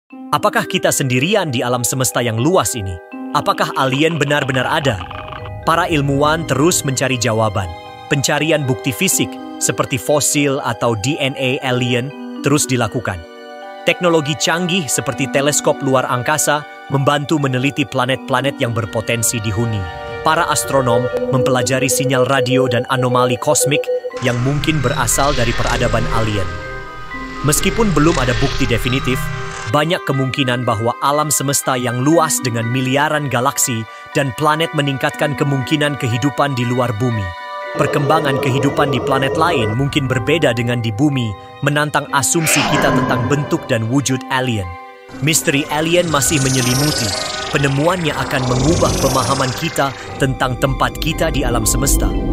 Apakah kita sendirian di alam semesta yang luas ini? Apakah alien benar-benar ada? Para ilmuwan terus mencari jawaban. Pencarian bukti fisik seperti fosil atau DNA alien terus dilakukan. Teknologi canggih seperti teleskop luar angkasa membantu meneliti planet-planet yang berpotensi dihuni. Para astronom mempelajari sinyal radio dan anomali kosmik yang mungkin berasal dari peradaban alien. Meskipun belum ada bukti definitif, banyak kemungkinan bahwa alam semesta yang luas dengan miliaran galaksi dan planet meningkatkan kemungkinan kehidupan di luar bumi. Perkembangan kehidupan di planet lain mungkin berbeda dengan di bumi, menantang asumsi kita tentang bentuk dan wujud alien. Misteri alien masih menyelimuti. Penemuannya akan mengubah pemahaman kita tentang tempat kita di alam semesta.